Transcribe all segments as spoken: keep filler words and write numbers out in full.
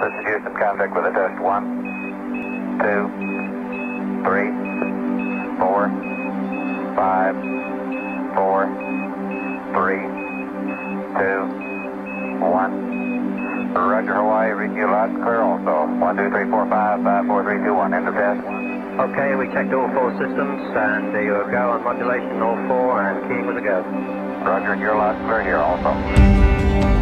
This is Houston, contact with a test. One, two, three, four, five, four, three, two, one. Roger, Hawaii, reading you loud and clear also. One, two, three, four, five, five, four, three, two, one. End of test. Okay, we checked all four systems, and there you go on modulation, all four, and keying with a go. Roger, and you're loud and clear here also.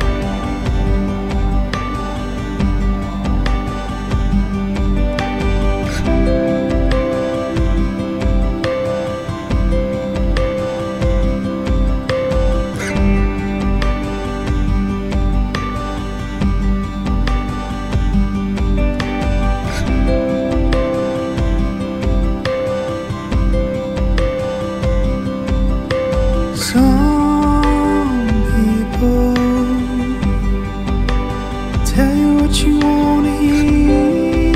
Some people tell you what you want to hear.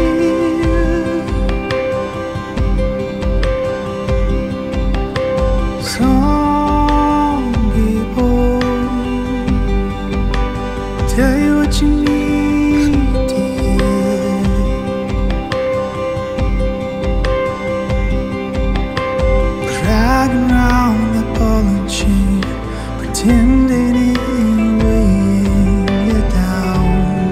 Some people tell you what you need to hear. Dragging round the ball and chain, pretending it ain't weighing you down.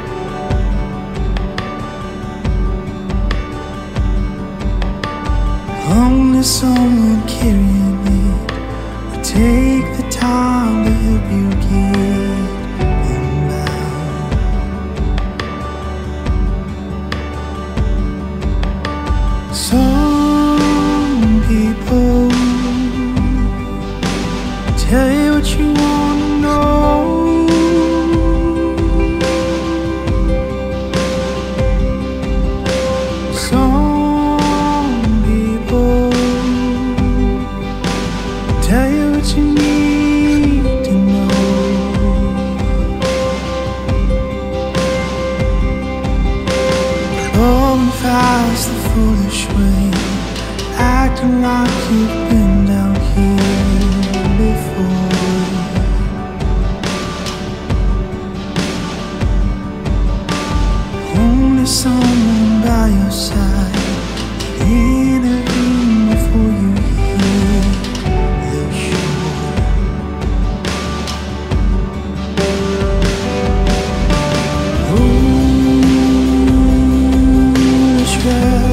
Only someone carrying it will take the time to help you get unbound. Some people tell you what you want to know. Some people tell you what you need to know. Going fast the foolish way, acting like you've been down here before. Only someone by your side can intervene before you hit the shore. Oh, try.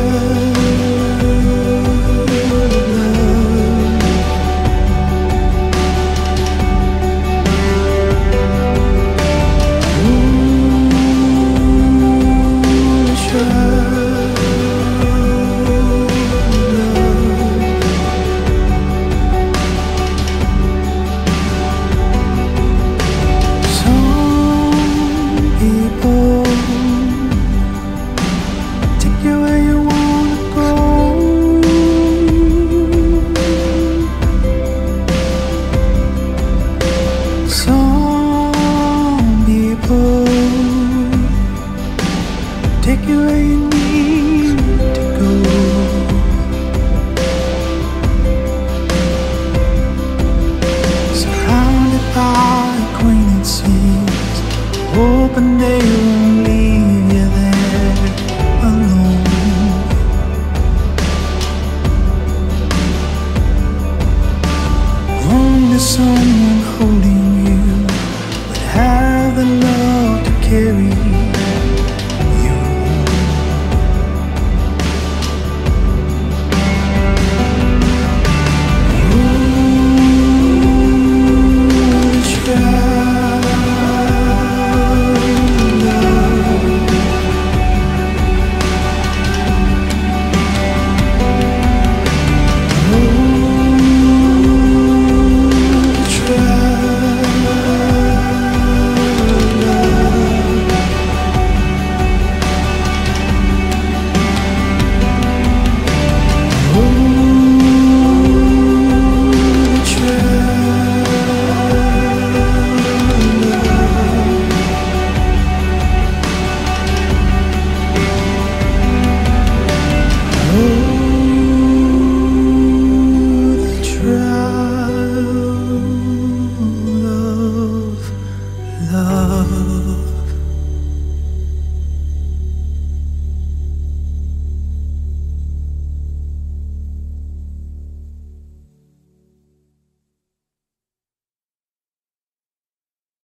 Take you where you need to go. Surrounded by acquaintances, hoping they won't leave you there alone. Only someone holding you would have the love to carry you. Love